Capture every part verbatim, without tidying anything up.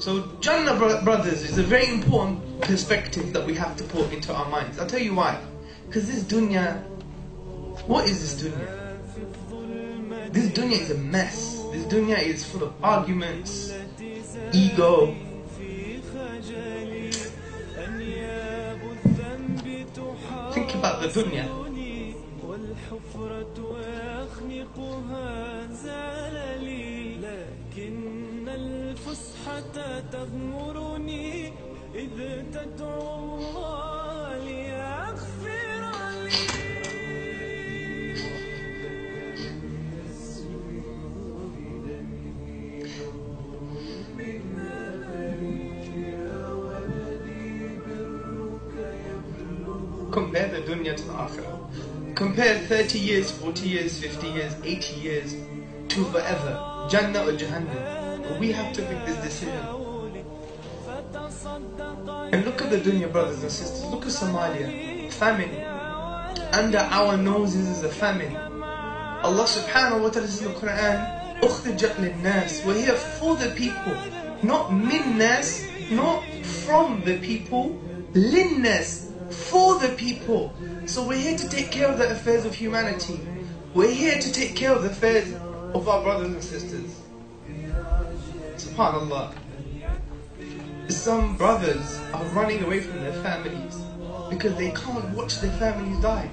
So Jannah, bro brothers, is a very important perspective that we have to put into our minds. I'll tell you why. Because this dunya, what is this dunya? This dunya is a mess. This dunya is full of arguments, ego. Think about the dunya. Compare the dunya to the akhirah. Compare thirty years, forty years, fifty years, eighty years to forever. Jannah or Jahannam. We have to make this decision. And look at the dunya, brothers and sisters. Look at Somalia. Famine. Under our noses is a famine. Allah subhanahu wa ta'ala says in the Quran, أُخْرِجَتْ لِلنَّاسِ. We're here for the people. Not min nas, not from the people. Linnas. For the people. So we're here to take care of the affairs of humanity. We're here to take care of the affairs of our brothers and sisters. SubhanAllah. Some brothers are running away from their families because they can't watch their families die.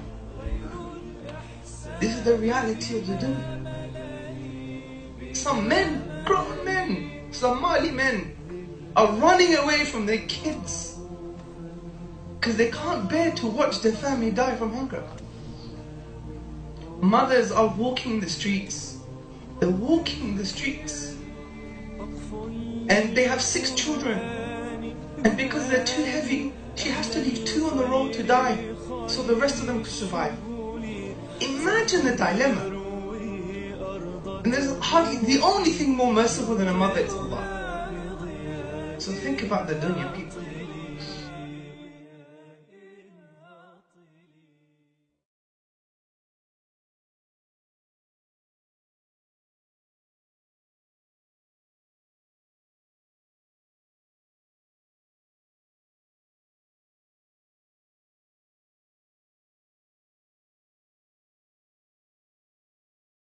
This is the reality of the dunya. Some men, grown men, Somali men, are running away from their kids because they can't bear to watch their family die from hunger. Mothers are walking the streets. They're walking the streets. And they have six children. And because they're too heavy, she has to leave two on the road to die, so the rest of them could survive. Imagine the dilemma. And there's hardly, the only thing more merciful than a mother is Allah. So think about the dunya, people.